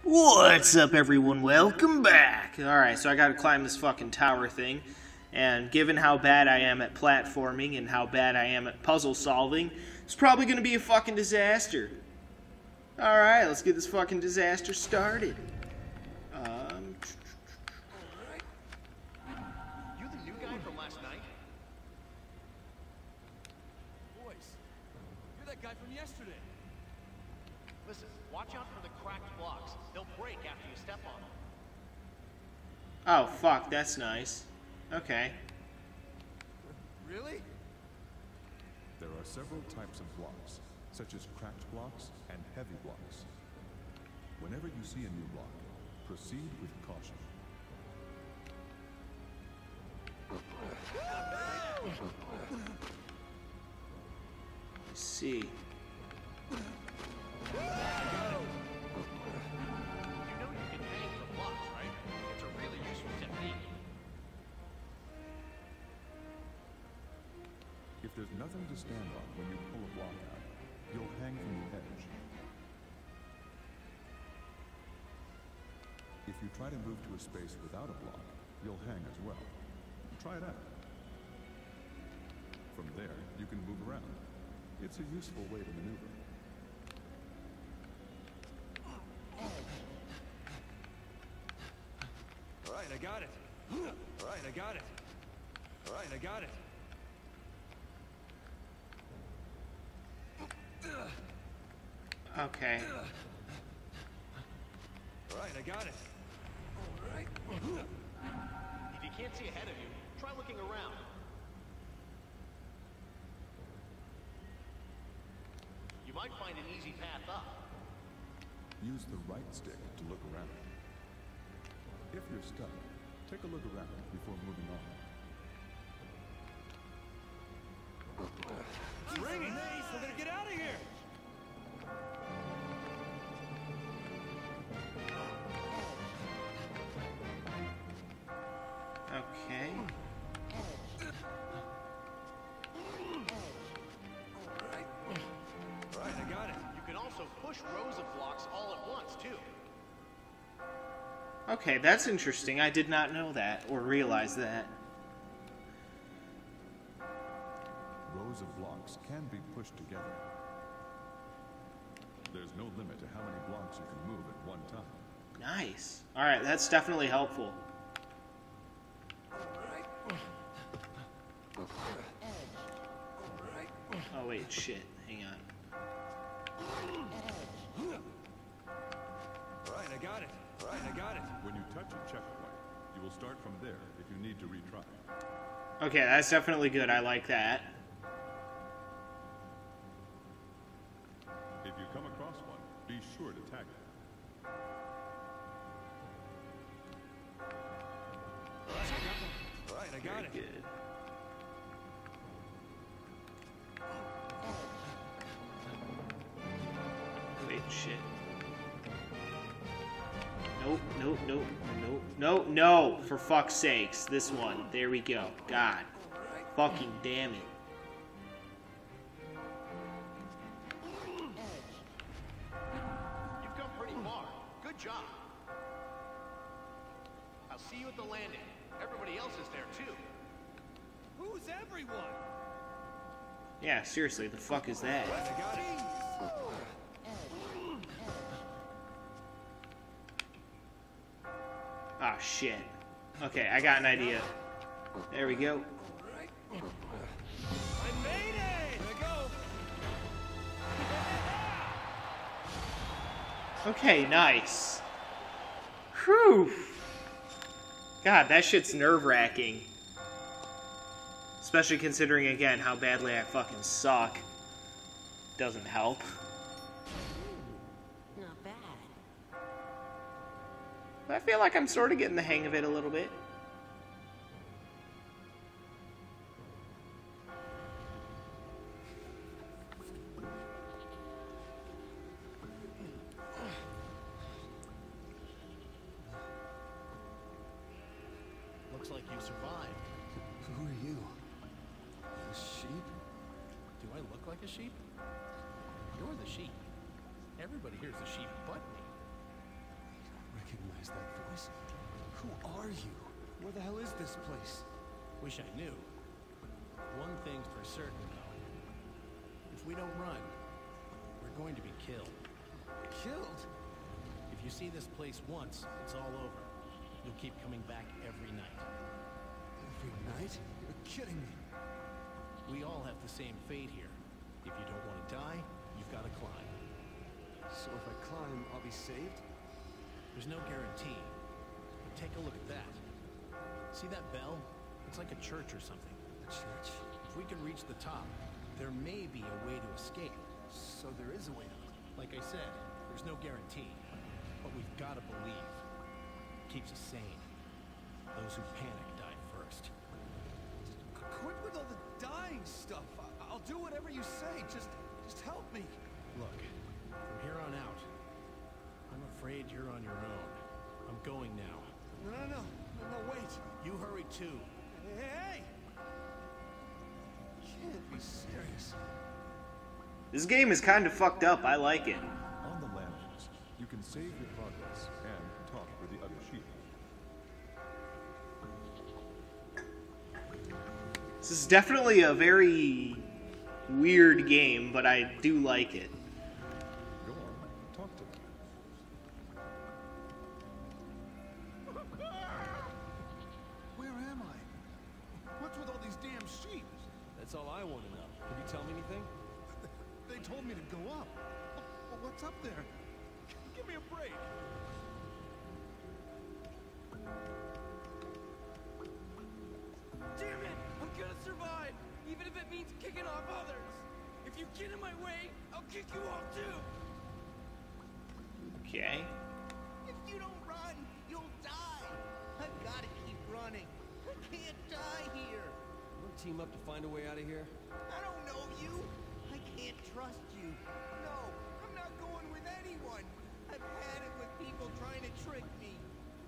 What's up, everyone? Welcome back! Alright, so I gotta climb this fucking tower thing. And given how bad I am at platforming and how bad I am at puzzle solving, it's probably gonna be a fucking disaster. Alright, let's get this fucking disaster started. You the new guy from last night? Boys, you're that guy from yesterday. Listen, watch out for the cracked blocks. They'll break after you step on them. Oh, fuck, that's nice. Okay. Really? There are several types of blocks, such as cracked blocks and heavy blocks. Whenever you see a new block, proceed with caution. Let's see. You know you can hang from blocks, right? It's a really useful technique. If there's nothing to stand on when you pull a block out, you'll hang from the edge. If you try to move to a space without a block, you'll hang as well. Try it out. From there, you can move around. It's a useful way to maneuver. All right, I got it. All right, I got it. All right, I got it. Okay. All right, I got it. All right. If you can't see ahead of you, try looking around. You might find an easy path up. Use the right stick to look around. If you're stuck, take a look around before moving on. It's raining! We're gonna get out of here! Okay. Alright, I got it. You can also push rows of blocks all at once, too. Okay, that's interesting. I did not know that or realize that. Rows of blocks can be pushed together. There's no limit to how many blocks you can move at one time. Nice. Alright, that's definitely helpful. Oh wait, shit. Hang on. Alright, I got it. Alright, I got it. When you touch a checkpoint, you will start from there if you need to retry. Okay, that's definitely good. I like that. If you come across one, be sure to tag it. Alright, I got it. Very good. Wait, shit. Nope, nope, nope, nope, nope, no! For fuck's sakes, this one. There we go. God. Fucking damn it. You've come pretty far. Good job. I'll see you at the landing. Everybody else is there, too. Who's everyone? Yeah, seriously, the fuck is that? Alright, I got it. Ah, shit. Okay, I got an idea. There we go. I made it! There we go. Okay, nice. Whew. God, that shit's nerve-wracking. Especially considering, again, how badly I fucking suck. Doesn't help. Not bad. But I feel like I'm sort of getting the hang of it a little bit. Looks like you survived. Who are you? A sheep? Do I look like a sheep? You're the sheep. Everybody here's a sheep but me. Who are you? Where the hell is this place? Wish I knew. One thing's for certain, though. If we don't run, we're going to be killed. Killed? If you see this place once, it's all over. You'll keep coming back every night. Every night? You're kidding me. We all have the same fate here. If you don't want to die, you've got to climb. So if I climb, I'll be saved? There's no guarantee. But take a look at that. See that bell? It's like a church or something. A church? If we can reach the top, there may be a way to escape. So there is a way out. Like I said, there's no guarantee. But we've got to believe. Keeps us sane. Those who panic die first. Quit with all the dying stuff. I'll do whatever you say. Just help me. Look, from here on out, I'm afraid you're on your own. I'm going now. No, wait. You hurry too. Hey! You can't be serious. This game is kind of fucked up. I like it. On the landings, you can save your progress and talk with the other sheep. This is definitely a very weird game, but I do like it. Go on, talk to them. Where am I? What's with all these damn sheep? That's all I want to know. Can you tell me anything? They told me to go up. What's up there? Give me a break. Damn it! I'm gonna survive, even if it means kicking off others. If you get in my way, I'll kick you off too. Okay. If you don't run, you'll die. I've got to keep running. I can't die here. We'll team up to find a way out of here. I don't know you. I can't trust you. No, I'm not going with anyone. I've had it with people trying to trick me.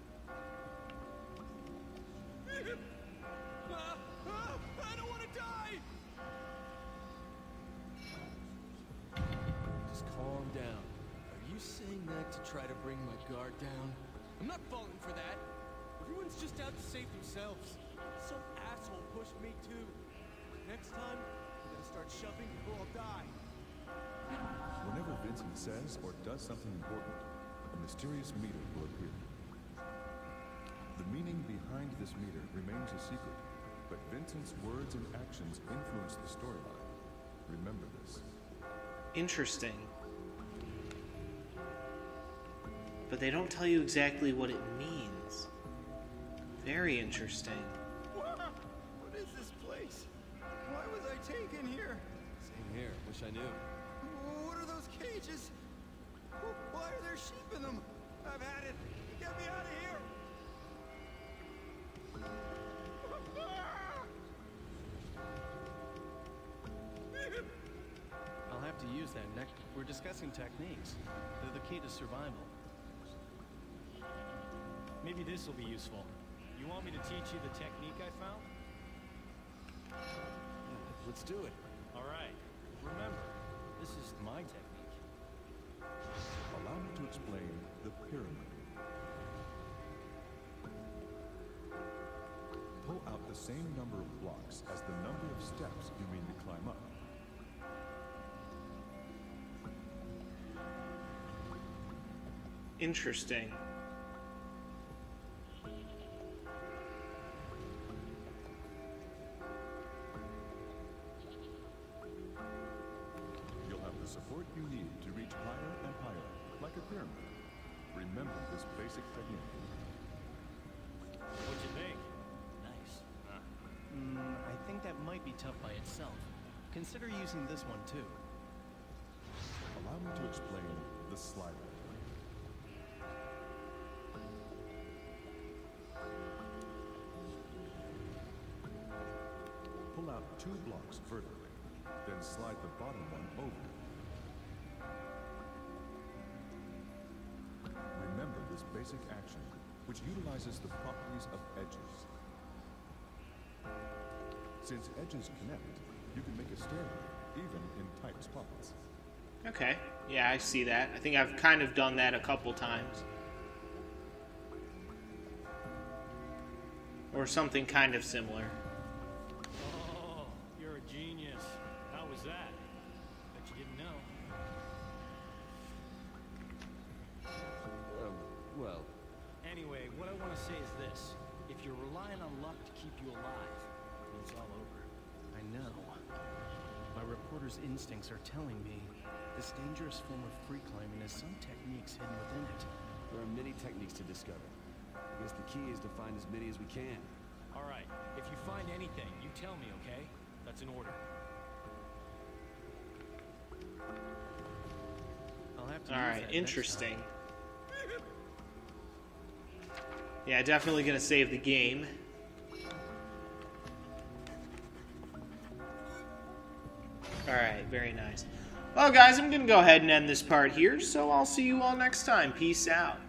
I don't want to die! Just calm down. Are you saying that to try to bring my guard down? I'm not falling for that. Everyone's just out to save themselves. Some asshole pushed me too. Next time, I'm gonna start shoving or I'll die. Whenever Vincent says or does something important, a mysterious meter will appear. The meaning behind this meter remains a secret, but Vincent's words and actions influence the storyline. Remember this. Interesting. But they don't tell you exactly what it means. Very interesting. What is this place? Why was I taken here? Same here. Wish I knew. What are those cages? Why are there sheep in them? I've had it. Get me out of here. I'll have to use that next. We're discussing techniques. They're the key to survival. Maybe this will be useful. You want me to teach you the technique I found? Yeah, let's do it. All right. Remember, this is my technique. Allow me to explain the pyramid. Pull out the same number of blocks as the number of steps you mean to climb up. Interesting. You'll have the support you need to reach higher and higher, like a pyramid. Remember this basic technique. What'd you think? Nice. I think that might be tough by itself. Consider using this one too. Allow me to explain the slider. Pull out 2 blocks vertically, then slide the bottom one over. Remember this basic action, which utilizes the properties of edges. Since edges connect, you can make a stairway, even in tight spots. Okay. Yeah, I see that. I think I've kind of done that a couple times. Or something kind of similar. Oh, you're a genius. How was that? Bet you didn't know. Well... Anyway, what I want to say is this. If you're relying on luck to keep you alive, it's all over. I know. My reporter's instincts are telling me this dangerous form of free climbing has some techniques hidden within it. There are many techniques to discover. I guess the key is to find as many as we can. All right, if you find anything, you tell me, okay? That's an order. I'll have to All use right, that interesting. Yeah, definitely gonna save the game. Alright, very nice. Well, guys, I'm gonna go ahead and end this part here, so I'll see you all next time. Peace out.